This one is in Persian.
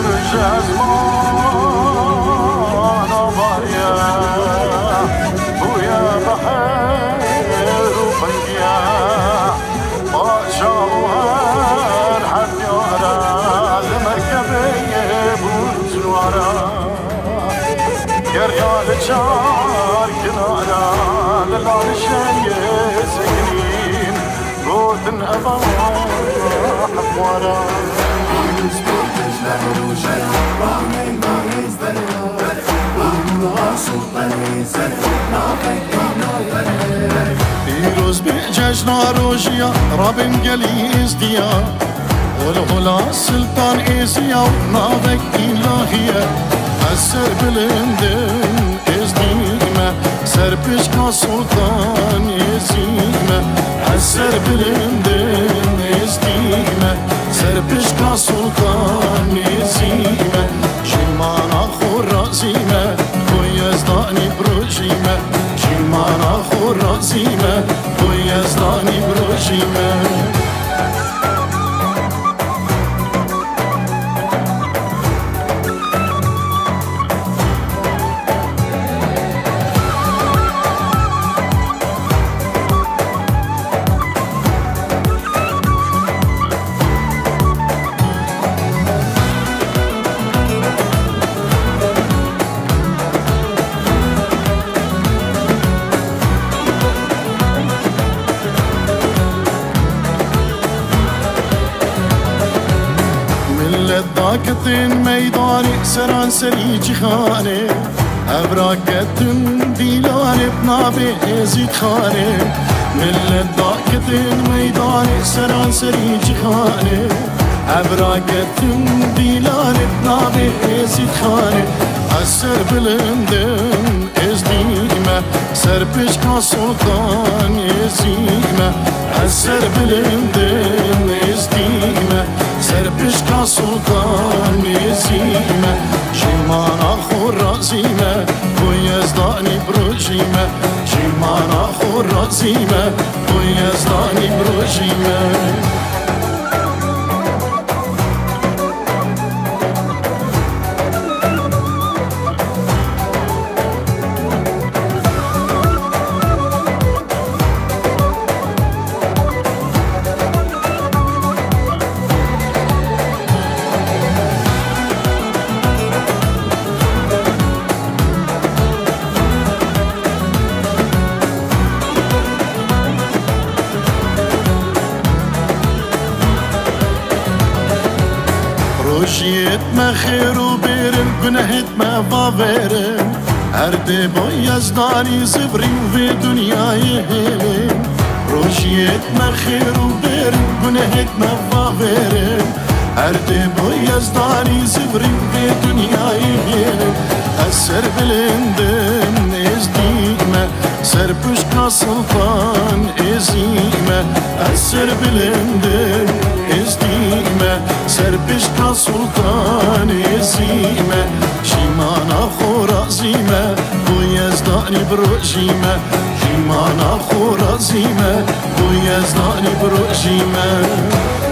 شار كنارا للعرشان سكنين قوت أبا حفوارا فيروز بججنا روجيا رابم قلي ازديا والهلا سلطان ايزيا ونابك إلهية السر بلندن ازديمة سربشكا سلطان ازديمة السر بلندن ازديمة سربشكا سلطان ازديمة شمانا خور رازيمة ويزداني بروجيمة شمانا خور رازيمة ويزداني بروجيمة داكتن ميداني سران سريجي خاني أبراكتن ديلاني بنابي ازيد خاني من داكتن ميداني سران سريجي خاني أبراكتن ديلاني بنابي ازيد خاني السر بلندن ازديمة سربشكا سلطان ازيمة السر بلندن ازديمة سربشكا سلطان ازيمة شمانا خور رازيمة ويزداني بروجيمة شمانا خور رازيمة ويزداني بروجيمة روشيت ما خير وبيرن جنهت ما فافيرن هردي بويزداني زبري وفي دنيا يهيلن روشيت ما خير وبيرن جنهت ما فافيرن هردي بويزداني زبري وفي دنيا يهيلن السر بلندن ازديمة سربشكا سلطان ازيمة السر بلندن ازديمة سربشكا سلطان ازيمة شمانا خور عزيمة ويزداني بروجيمة شمانا خور عزيمة ويزداني بروجيمة